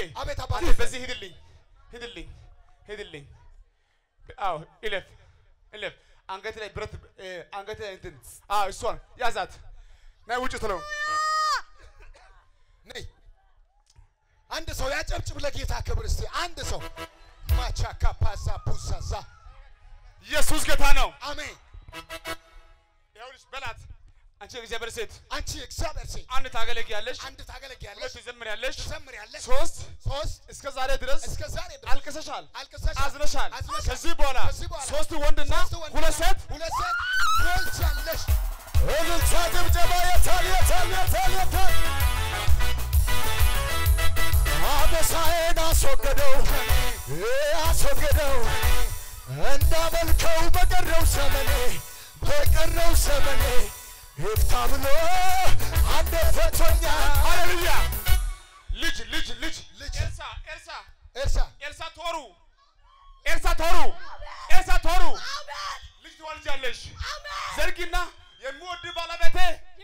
አቤት አባቴ በዚህ ሂድልኝ አው እለፍ አንገት ላይ ብረት አንገት ላይ እንትን እሷን ያዛት ናይ ውጭ ተለው ነይ አንድ ሰው ያጨብጭብ ለጌታ ክብር እስቲ አንድ ሰው ማቻካ ፓሳ ፑሳዛ ኢየሱስ ጌታ ነው አሜን ያውልሽ በላት አንቺ እግዚአብሔር ሴት አንድ ታገለግያለሽ ሁለት ትዘምሪያለሽ ሶስት እስከ ዛሬ ድረስ አልቀሰሻል አዝነሻል ከዚህ በኋላ ሶስት ወንድና ሁለት ሴት ትወልጃለሽ እልልታ ጭብጨባ የታል አበሳዬን አስወገደው እንዳመልከው በቀረው ዘመኔ ይፍታ ብሎ አንድ ፈቶኛ ሃሌሉያ ልጅ ኤልሳ ቶሩ ልጅ ትወልጃለሽ ዘርጊና የሚወድ ባለቤቴ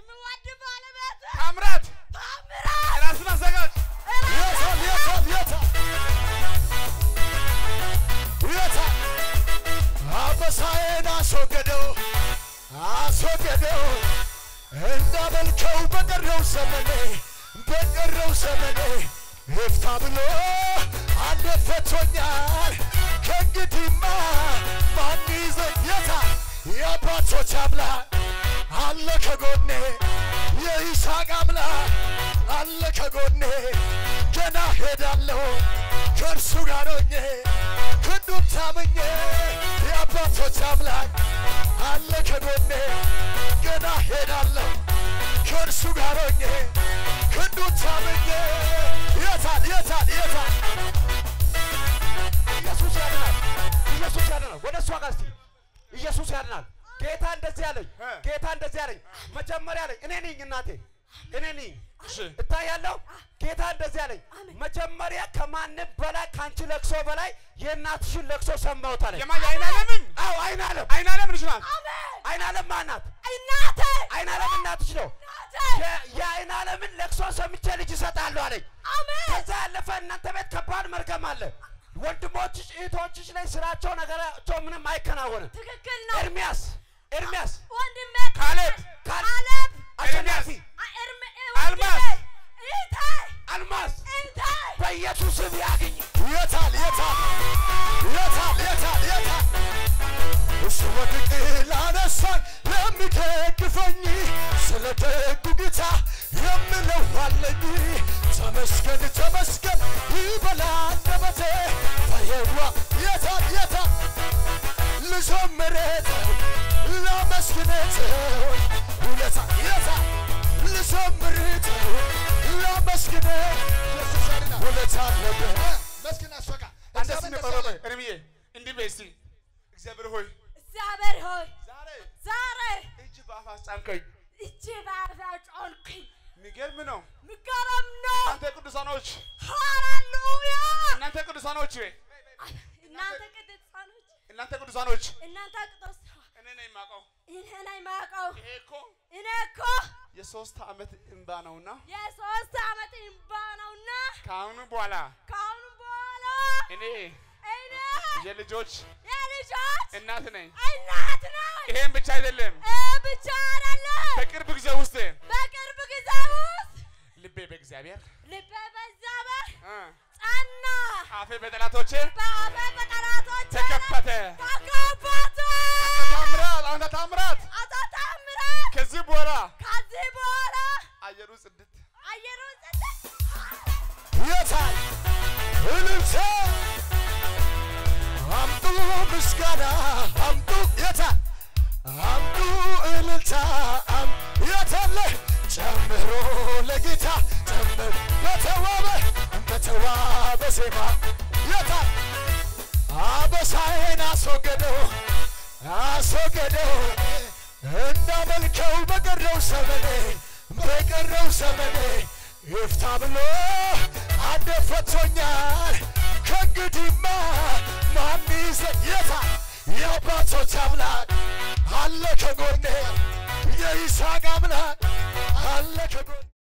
ታምራት ራስና ዘጋጅ የታ አበሳዬን አስወገደው እንዳመልከው በቀረው ዘመኔ ይፍታ ብሎ አንድ ፈቶኛል ከእንግዲህማ ማን ይዘኝ የታ የአባቶች አምላክ አለ ከጎኔ የይስሐቅ አምላክ አለ ከጎኔ ገና ሄዳለሁ ከእርሱ ጋር ሆኜ ክንዱን ታምኜ የአባቶች አምላክ አለ ከጎኔ ገና ሄዳለሁ ከእርሱ ጋር ሆኜ ክንዱን ታምኜ የታል ኢየሱስ ያድናል ወደ እሷ ጋር እስቲ ኢየሱስ ያድናል ጌታ እንደዚህ ያለኝ መጀመሪያ ላይ እኔ ነኝ እናቴ እኔ ነኝ እታያለሁ ጌታ እንደዚህ ያለኝ መጀመሪያ ከማንም በላይ ካንቺ ለቅሶ በላይ የእናትሽን ለቅሶ ሰማሁት አለኝ የማን አይናለም አው አይናለም ልጅናት አይናለም ማናት እናቴ አይናለም እናትሽ ነው የአይናለምን ለቅሶ ሰምቼ ልጅ እሰጣለሁ አለኝ ከዛ ያለፈ እናንተ ቤት ከባድ መርገም አለ ወንድሞችሽ እህቶችሽ ላይ ስራቸው ነገራቸው ምንም አይከናወንም ትክክል ነው ኤርሚያስ ወንድሜ ካሌብ አሸናፊ አልማዝ በኢየሱስ ስም ያግኝ የታል እሱ ወድቄ ላነሳኝ ለሚደግፈኝ ስለ ደጉ ጌታ የምለው አለኝ ተመስገን ይበላ አንደበቴ በየዋ የታል ልዘምረው ላመስግነው ልዘምረው ላመስግነው ውለታ አለበት መስኪና ሶጋ አንተስ ነቀረበ እርምዬ እንዲህ በእስቲ እግዚአብሔር ሆይ ዛሬ እጅ ባፋ ጫንከኝ ሚገርም ነው እናንተ ቅዱሳኖች ሃሌሉያ እናንተ ቅዱሳኖች እኔ ነኝ ማቀው እኔ እኮ የሶስት ዓመት እንባ ነውና ካሁኑ በኋላ እኔ የልጆች እናት ነኝ ይሄን ብቻ አይደለም በቅርብ ጊዜ ውስጥ ልቤ በእግዚአብሔር ጸና አፌ በጠላቶቼ ተከፈተ ታምራት ከዚህ በኋላ አየሩ ጽድት የታል እልልታ አምጡ ምስጋና አምጡ የታል አምጡ እልልታ የታል ጨምሮ ለጌታ ጨምር በተዋበ ዜማ የታል አበሳዬን አስወገደው እንዳመልከው በቀረው ዘመኔ ይፍታ ብሎ አንድ ፈቶኛል ከእንግዲህማ ማን ይዘኝ የታል የአባቶች አምላክ አለ ከጎኔ የይስሐቅ አምላክ አለ ከጎኔ